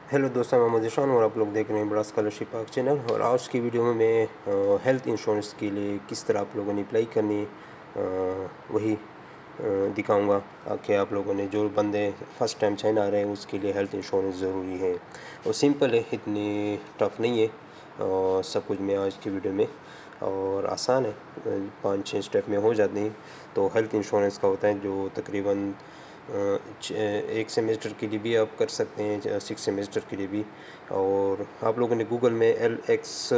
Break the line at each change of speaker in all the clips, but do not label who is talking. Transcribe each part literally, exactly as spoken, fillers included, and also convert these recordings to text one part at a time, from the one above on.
Hello दोस्तों, मैं मोहम्मद ईशान और आप लोग देख रहे हैं बड़ा स्कॉलरशिप पाक चैनल। और आज की वीडियो में मैं हेल्थ इंश्योरेंस के लिए किस तरह आप लोगों ने अप्लाई करनी है वही दिखाऊंगा, ताकि आप लोगों ने जो बंदे फ़र्स्ट टाइम चाइना आ रहे हैं उसके लिए हेल्थ इंश्योरेंस ज़रूरी है। और सिंपल है, इतनी टफ नहीं है। और सब कुछ मैं आज की वीडियो में और आसान है, पाँच छः स्टेप में हो जाते हैं। तो हेल्थ इंश्योरेंस का होता है जो तकरीबन एक सेमेस्टर के लिए भी आप कर सकते हैं, सिक्स सेमेस्टर के लिए भी। और आप लोगों ने गूगल में L X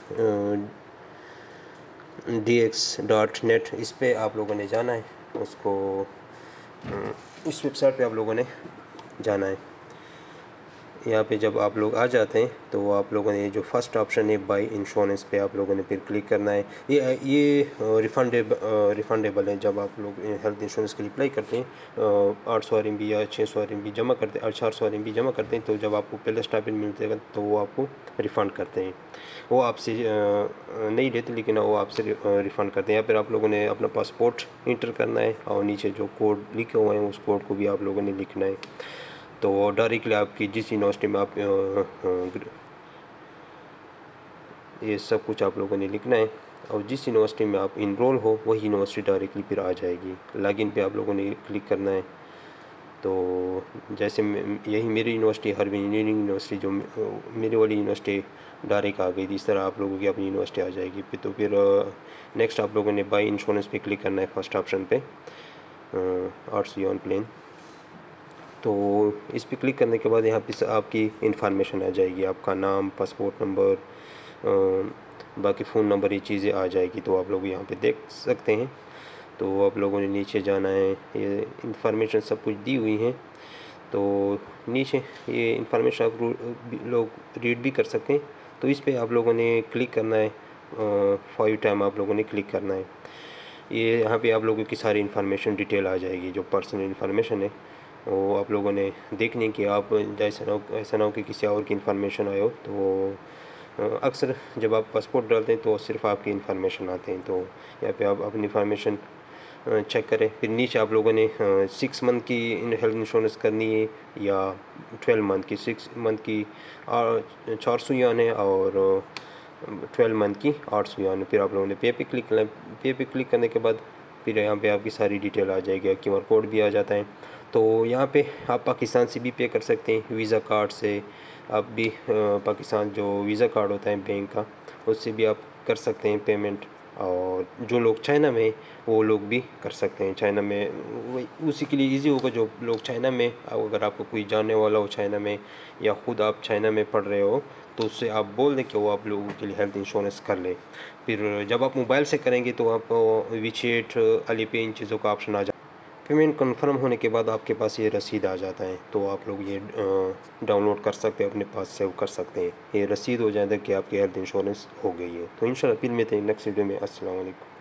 D X dot net इस पे आप लोगों ने जाना है, उसको इस वेबसाइट पे आप लोगों ने जाना है। यहाँ पे जब आप लोग आ जाते हैं तो आप लोगों ने जो फर्स्ट ऑप्शन है बाई इंश्योरेंस पे आप लोगों ने फिर क्लिक करना है। ये ये रिफंडेबल रिफंडेबल है। जब आप लोग हेल्थ इंश्योरेंस के लिए अप्लाई करते हैं, आठ सौ आर एम बी या छः सौ आर एम बी जमा करते हैं और चार सौ आर एम बी जमा करते हैं, तो जब आपको पहले स्टाइपेंड मिलते हैं तो वो आपको रिफ़ंड करते हैं। वो आपसे नहीं लेते, लेकिन वो आपसे रिफ़ंड करते हैं। या फिर आप लोगों ने अपना पासपोर्ट इंटर करना है और नीचे जो कोड लिखे हुए हैं उस कोड को भी आप लोगों ने लिखना है। तो डायरेक्टली आपकी जिस यूनिवर्सिटी में आप ये सब कुछ आप लोगों ने लिखना है और जिस यूनिवर्सिटी में आप इनरोल हो वही यूनिवर्सिटी डायरेक्टली फिर आ जाएगी। लॉगिन पे आप लोगों ने क्लिक करना है। तो जैसे यही मेरी यूनिवर्सिटी हरबिन इंजीनियरिंग यूनिवर्सिटी, जो मेरी वाली यूनिवर्सिटी डायरेक्ट आ गई थी, इस तरह आप लोगों की अपनी यूनिवर्सिटी आ जाएगी। फिर तो फिर नेक्स्ट आप लोगों ने बाई इंश्योरेंस पे क्लिक करना है, फर्स्ट ऑप्शन पे आर्ट्स ऑन प्लेन। तो इस पर क्लिक करने के बाद यहाँ पे आपकी इंफॉर्मेशन आ जाएगी, आपका नाम, पासपोर्ट नंबर, बाकी फ़ोन नंबर, ये चीज़ें आ जाएगी। तो आप लोग यहाँ पे देख सकते हैं। तो आप लोगों ने नीचे जाना है, ये इंफॉर्मेशन सब कुछ दी हुई है। तो नीचे ये इंफॉर्मेशन आप लोग रीड भी कर सकते हैं। तो इस पर आप लोगों ने क्लिक करना है, फाइव टाइम आप लोगों ने क्लिक करना है। ये यहाँ पे आप लोगों की सारी इन्फॉर्मेशन डिटेल आ जाएगी, जो पर्सनल इन्फॉर्मेशन है वो आप लोगों ने देखनी कि आप जैसा ना हो ऐसा ना हो कि किसी और की इन्फॉर्मेशन आए हो। तो अक्सर जब आप पासपोर्ट डालते हैं तो सिर्फ आपकी इन्फॉर्मेशन आते हैं। तो यहाँ पे आप अपनी इन्फॉर्मेशन चेक करें। फिर नीचे आप लोगों ने सिक्स मंथ की हेल्थ इंश्योरेंस करनी है या ट्वेल्व मंथ की। सिक्स मंथ की चार सौ युआन है और ट्वेल्व मंथ की आठ सौ युआन है। फिर आप लोगों ने पे पे क्लिक करना है। पे पे क्लिक करने के बाद फिर यहाँ पे आपकी सारी डिटेल आ जाएगी, क्यू आर कोड भी आ जाता है। तो यहाँ पे आप पाकिस्तान से भी पे कर सकते हैं, वीज़ा कार्ड से आप भी पाकिस्तान जो वीज़ा कार्ड होता है बैंक का, उससे भी आप कर सकते हैं पेमेंट। और जो लोग चाइना में वो लोग भी कर सकते हैं। चाइना में वही उसी के लिए इजी होगा, जो लोग चाइना में, अगर आपको कोई जानने वाला हो चाइना में या ख़ुद आप चाइना में पढ़ रहे हो तो उससे आप बोल दें कि वो आप लोगों के लिए हेल्थ इंश्योरेंस कर ले। फिर जब आप मोबाइल से करेंगे तो आप वीचेट, अलीपे, इन चीज़ों का ऑप्शन आ जाए। पेमेंट कंफर्म होने के बाद आपके पास ये रसीद आ जाता है, तो आप लोग ये डाउनलोड कर सकते हैं, अपने पास सेव कर सकते हैं। ये रसीद हो जाता है कि आपकी हेल्थ इंश्योरेंस हो गई है। तो इंशाल्लाह फिर मिलते हैं नेक्स्ट वीडियो में। अस्सलाम वालेकुम।